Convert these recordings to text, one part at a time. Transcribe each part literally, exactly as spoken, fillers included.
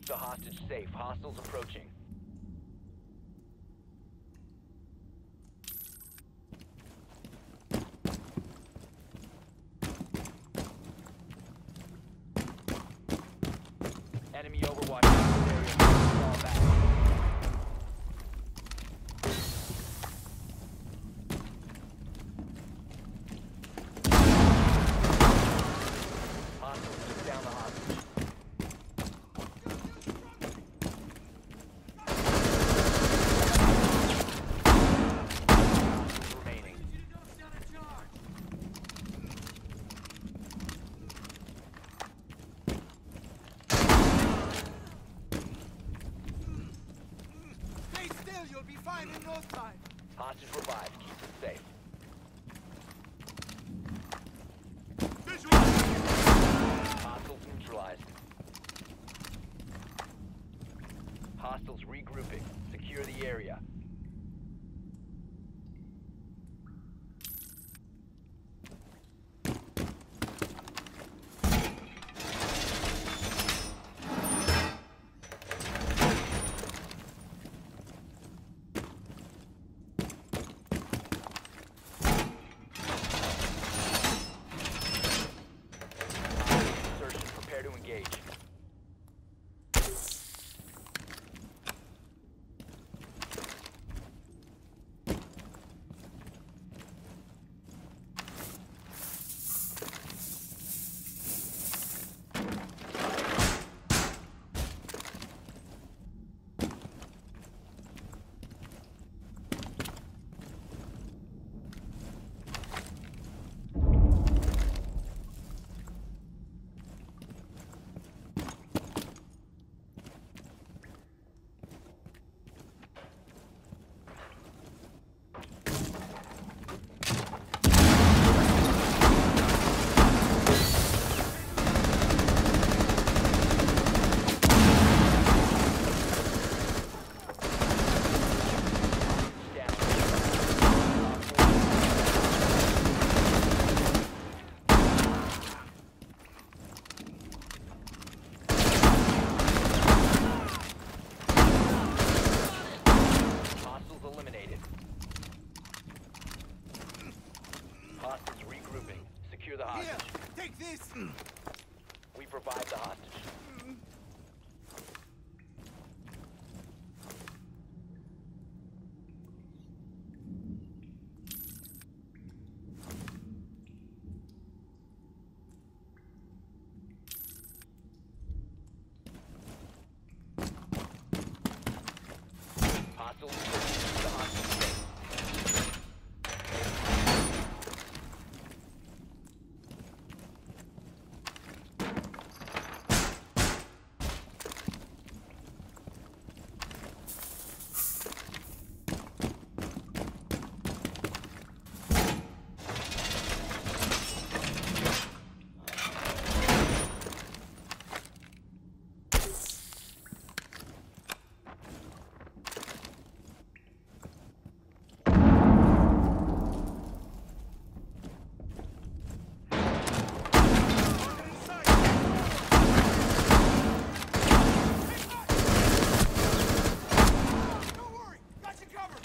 the hostage safe. Hostiles approaching. Enemy overwatch in this area. Fall back. Hostiles took down the hostage. Hostiles remaining. Stay still, you'll be fine in no time. Hostage revived. Keep them safe. Hostiles neutralized. Hostiles regrouping. Secure the area. Insertion. Prepare to engage. Hostiles eliminated. Hostiles regrouping. Secure the Here, hostage. take this. We provide the hostage. Hostiles searching the hostage safe. Don't worry, got you covered.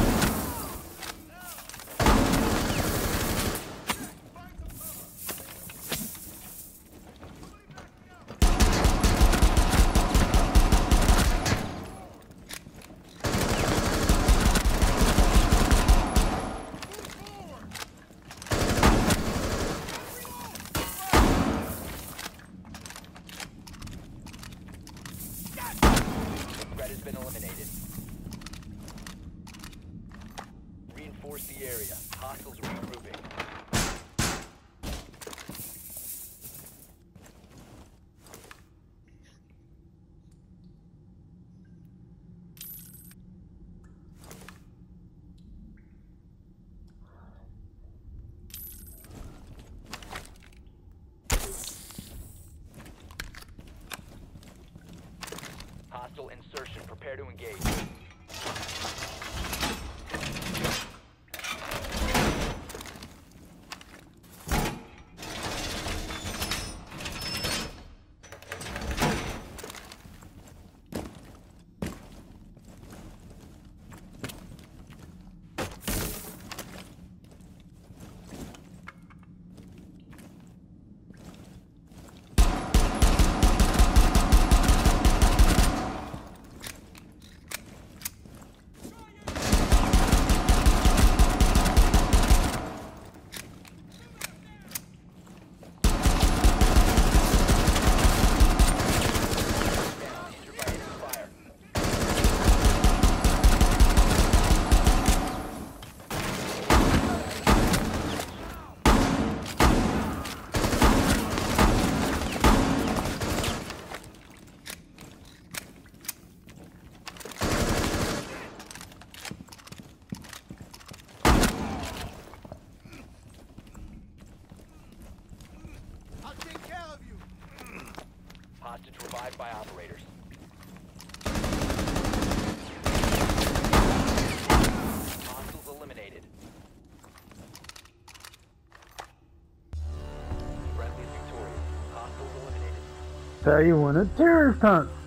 Find some cover. Move forward. Threat has been eliminated. Reinforce the area. Hostiles regrouping. Hostile insertion. Prepare to engage. operators. Hostiles eliminated. Friendly victorious. Hostiles eliminated. So you want a terrorist hunt?